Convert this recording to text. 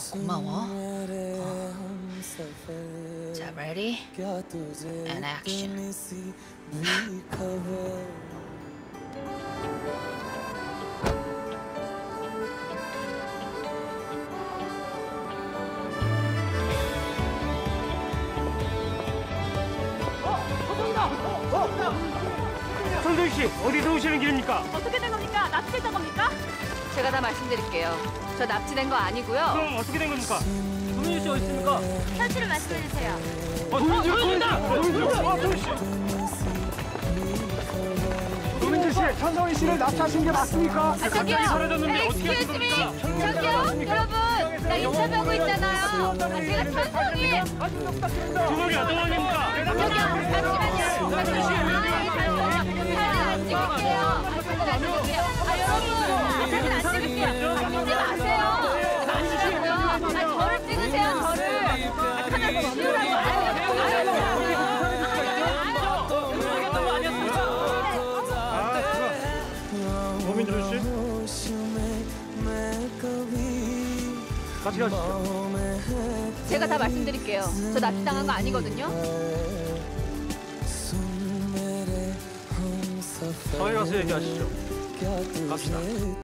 고마워. 자, ready? And action. 손도희 씨, 어디서 오시는 길입니까? 어떻게 된 겁니까? 납치된 겁니까? 제가 다 말씀드릴게요. 저 납치된 거 아니고요. 그럼 어떻게 된 겁니까? 도민주 씨 어디 있습니까? 현실을 말씀해 주세요. 도민주 씨, 천성희 씨를 납치하신 게 맞습니까? 저기요. Excuse me. 저기요. 여러분, 나 인터뷰하고 있잖아요. 제가 천성이. 주먹이 어떤 원입니까? 저기요. 잠시만요. 사진 안 찍을게요. 사진 안 찍을게요. 여러분, 사진 안 찍을게요. 찍지 마세요. 마시라고요. 저를 찍으세요. 저를. 카메라 치우라고. 도민주 씨, 같이 가시죠. 제가 다 말씀드릴게요. 저 납치당한 거 아니거든요. 저희 가서 얘기하시죠. 갑시다.